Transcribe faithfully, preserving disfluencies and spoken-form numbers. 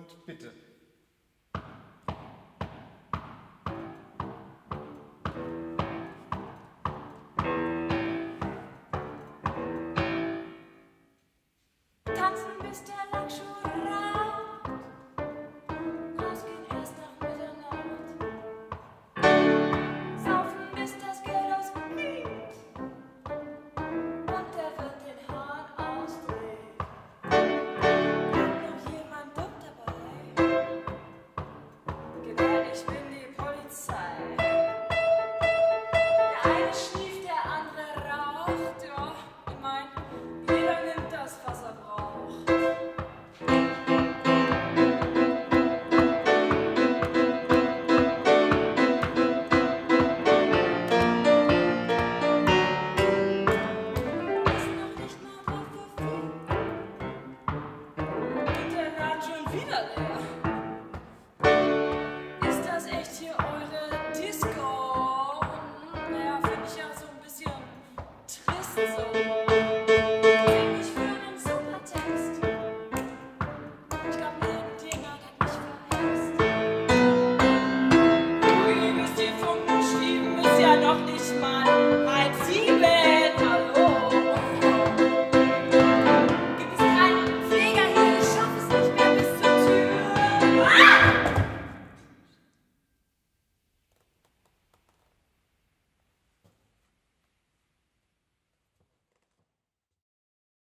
Und bitte. Tanzen bis der Lackschuh raucht, rausgehen erst nach Mitternacht, saufen bis das Geld ausgeht und der Wirt den Hahn ausdreht. Hat noch jemand dumm dabei? Gewähr, ich bin die Polizei. Der eine schnieft, der andere raucht, ja, ich mein, jeder nimmt das, was er braucht. Wieder leer.